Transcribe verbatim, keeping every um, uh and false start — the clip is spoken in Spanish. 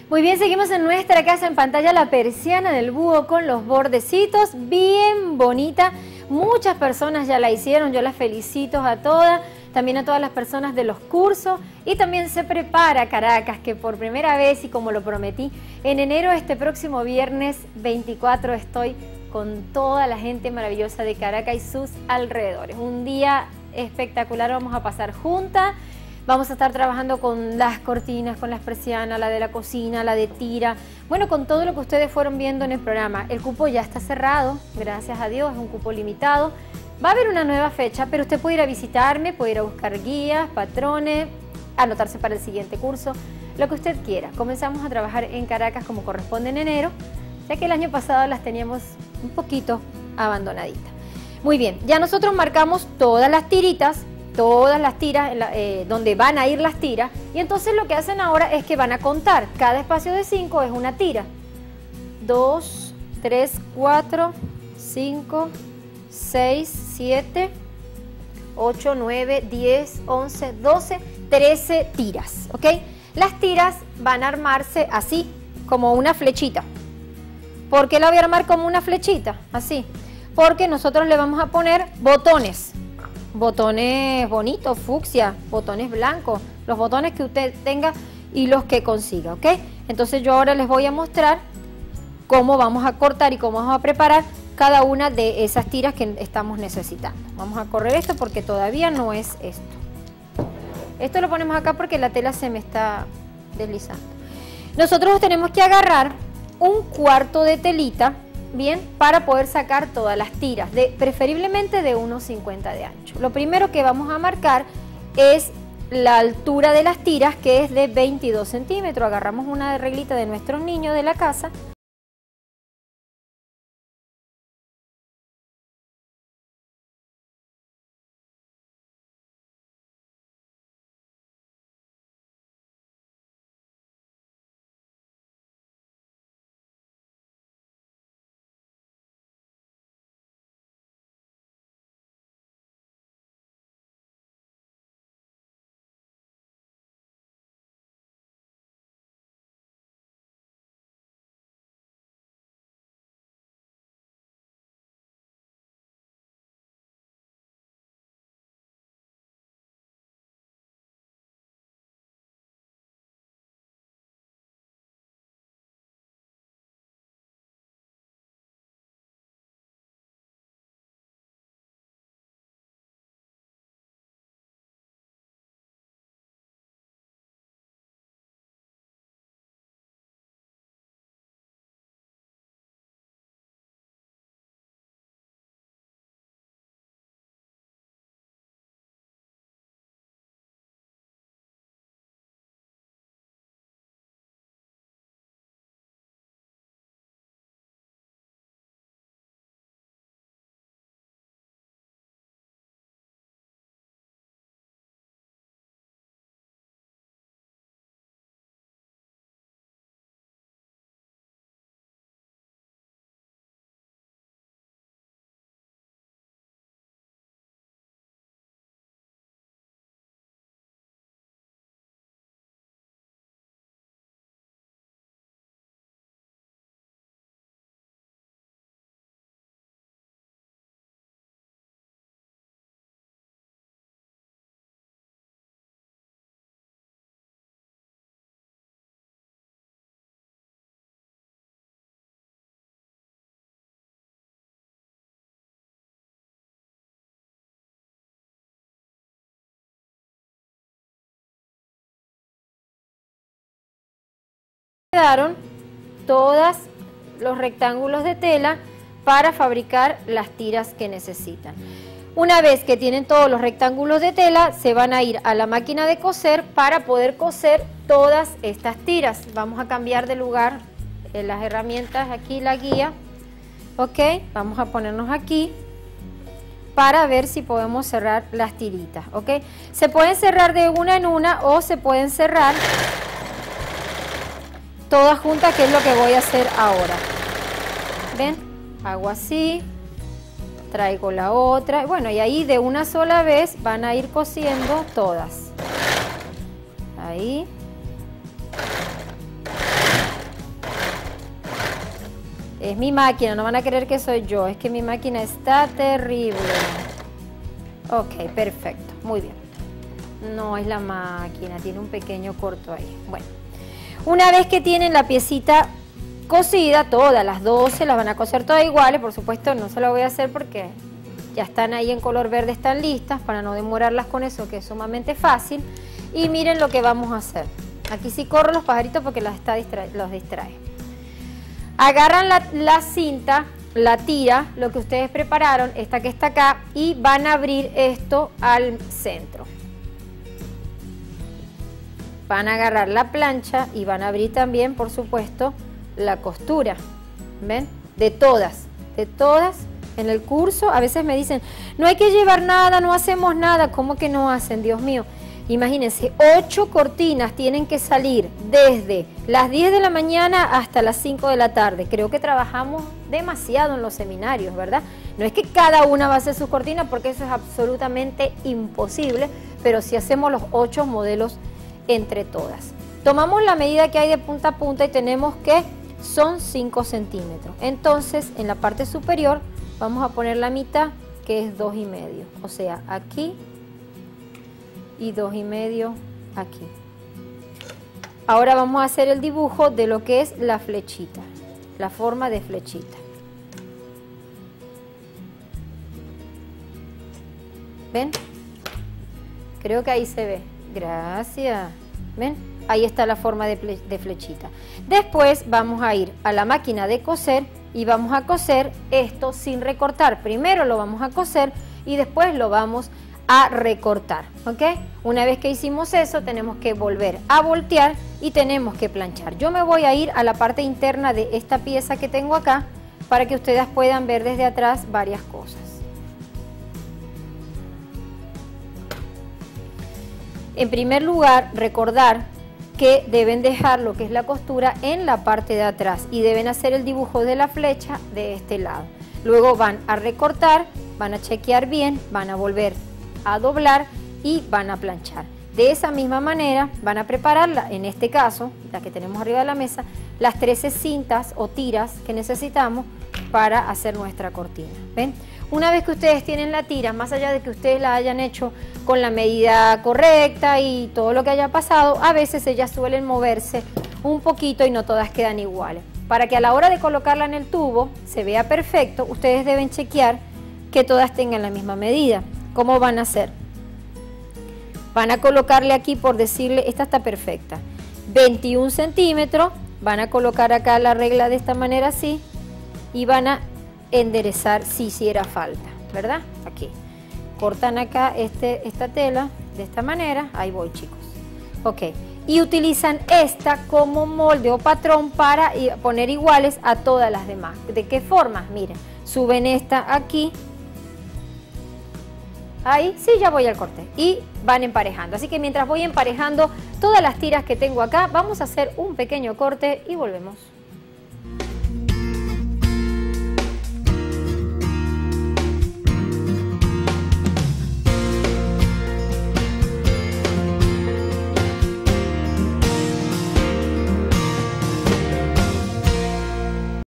Muy bien, seguimos en nuestra casa, en pantalla la persiana del búho con los bordecitos, bien bonita. Muchas personas ya la hicieron, yo las felicito a todas, también a todas las personas de los cursos. Y también se prepara Caracas, que por primera vez, y como lo prometí, en enero, este próximo viernes veinticuatro, estoy con toda la gente maravillosa de Caracas y sus alrededores. Un día espectacular, vamos a pasar juntas. Vamos a estar trabajando con las cortinas, con las persianas, la de la cocina, la de tira. Bueno, con todo lo que ustedes fueron viendo en el programa. El cupo ya está cerrado, gracias a Dios, es un cupo limitado. Va a haber una nueva fecha, pero usted puede ir a visitarme, puede ir a buscar guías, patrones, anotarse para el siguiente curso, lo que usted quiera. Comenzamos a trabajar en Caracas como corresponde en enero, ya que el año pasado las teníamos un poquito abandonaditas. Muy bien, ya nosotros marcamos todas las tiritas, todas las tiras eh, donde van a ir las tiras, y entonces lo que hacen ahora es que van a contar. Cada espacio de cinco es una tira. dos, tres, cuatro, cinco, seis, siete, ocho, nueve, diez, once, doce, trece tiras, ¿ok? Las tiras van a armarse así, como una flechita. ¿Por qué la voy a armar como una flechita? Así. Porque nosotros le vamos a poner botones. Botones bonitos, fucsia, botones blancos, los botones que usted tenga y los que consiga, ¿ok? Entonces yo ahora les voy a mostrar cómo vamos a cortar y cómo vamos a preparar cada una de esas tiras que estamos necesitando. Vamos a correr esto porque todavía no es esto. Esto lo ponemos acá porque la tela se me está deslizando. Nosotros tenemos que agarrar un cuarto de telita, bien, para poder sacar todas las tiras, de, preferiblemente de uno cincuenta de ancho. Lo primero que vamos a marcar es la altura de las tiras, que es de veintidós centímetros. Agarramos una reglita de nuestros niños de la casa. Quedaron todos los rectángulos de tela para fabricar las tiras que necesitan. Una vez que tienen todos los rectángulos de tela, se van a ir a la máquina de coser para poder coser todas estas tiras. Vamos a cambiar de lugar eh, las herramientas, aquí la guía, ok, vamos a ponernos aquí para ver si podemos cerrar las tiritas, ok. Se pueden cerrar de una en una o se pueden cerrar todas juntas, que es lo que voy a hacer ahora. ¿Ven? Hago así, traigo la otra, bueno, y ahí de una sola vez van a ir cosiendo todas. Ahí. Es mi máquina, no van a creer que soy yo, es que mi máquina está terrible. Ok, perfecto, muy bien. No es la máquina, tiene un pequeño corto ahí. Bueno, una vez que tienen la piecita cosida, todas las doce las van a coser todas iguales. Por supuesto no se la voy a hacer porque ya están ahí en color verde, están listas, para no demorarlas con eso, que es sumamente fácil. Y miren lo que vamos a hacer. Aquí sí corro los pajaritos porque las está distra- los distrae. Agarran la, la cinta, la tira, lo que ustedes prepararon, esta que está acá, y van a abrir esto al centro. Van a agarrar la plancha y van a abrir también, por supuesto, la costura. ¿Ven? De todas, de todas. En el curso a veces me dicen, no hay que llevar nada, no hacemos nada. ¿Cómo que no hacen? Dios mío. Imagínense, ocho cortinas tienen que salir desde las diez de la mañana hasta las cinco de la tarde. Creo que trabajamos demasiado en los seminarios, ¿verdad? No es que cada una va a hacer sus cortinas porque eso es absolutamente imposible, pero sí hacemos los ocho modelos entre todas. Tomamos la medida que hay de punta a punta y tenemos que son cinco centímetros. Entonces, en la parte superior vamos a poner la mitad, que es dos y medio. O sea, aquí y dos y medio aquí. Ahora vamos a hacer el dibujo de lo que es la flechita, la forma de flechita. ¿Ven? Creo que ahí se ve. Gracias. ¿Ven? Ahí está la forma de, de flechita. Después vamos a ir a la máquina de coser y vamos a coser esto sin recortar. Primero lo vamos a coser y después lo vamos a recortar, ¿ok? Una vez que hicimos eso, tenemos que volver a voltear y tenemos que planchar. Yo me voy a ir a la parte interna de esta pieza que tengo acá para que ustedes puedan ver desde atrás varias cosas. En primer lugar, recordar que deben dejar lo que es la costura en la parte de atrás y deben hacer el dibujo de la flecha de este lado. Luego van a recortar, van a chequear bien, van a volver a doblar y van a planchar. De esa misma manera van a prepararla, en este caso, la que tenemos arriba de la mesa, las trece cintas o tiras que necesitamos para hacer nuestra cortina. ¿Ven? Una vez que ustedes tienen la tira, más allá de que ustedes la hayan hecho con la medida correcta y todo lo que haya pasado, a veces ellas suelen moverse un poquito y no todas quedan iguales. Para que a la hora de colocarla en el tubo se vea perfecto, ustedes deben chequear que todas tengan la misma medida. ¿Cómo van a hacer? Van a colocarle aquí, por decirle, esta está perfecta, veintiún centímetros, van a colocar acá la regla de esta manera así y van a enderezar si hiciera falta, ¿verdad? Aquí. Cortan acá este, esta tela de esta manera, ahí voy chicos. Ok, y utilizan esta como molde o patrón para poner iguales a todas las demás. ¿De qué forma? Miren, suben esta aquí. Ahí, sí, ya voy al corte. Y van emparejando. Así que mientras voy emparejando todas las tiras que tengo acá, vamos a hacer un pequeño corte y volvemos.